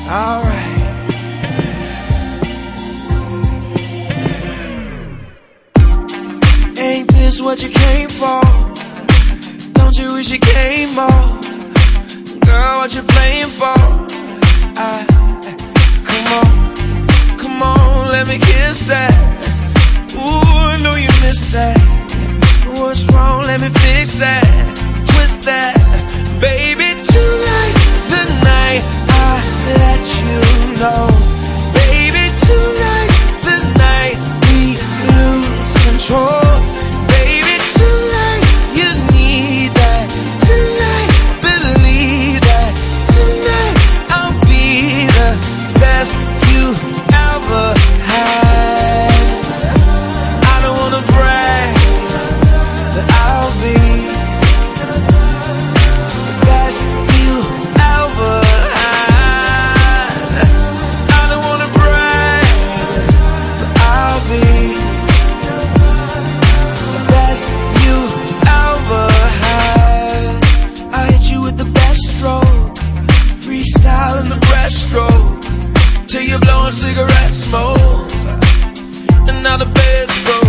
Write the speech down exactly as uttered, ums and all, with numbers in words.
Alright. Ain't this what you came for? Don't you wish you came more? Girl, what you playing for? I, come on, come on, let me kiss that. Ooh, I know you missed that. What's wrong? Let me fix that. Twist that. Baby, tonight's the night I let you know. Baby, tonight's the night we lose control. Baby, tonight you need that. Tonight, believe that. Tonight I'll be the best you ever had. I don't wanna brag, but I'll be the best you ever had. I don't wanna brag, but I'll be the best you ever had. I hit you with the best stroke, freestyle in the breaststroke, till you're blowing cigarette smoke, and now the bed's broke.